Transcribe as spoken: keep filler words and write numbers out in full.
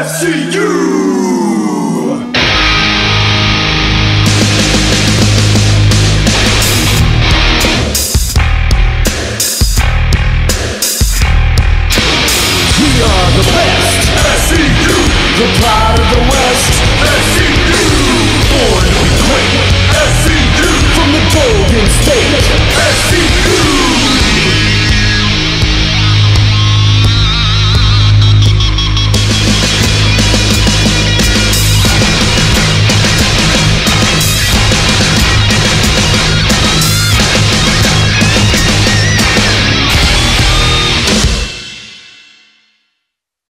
S C U! We are the best! S C U! The pride of the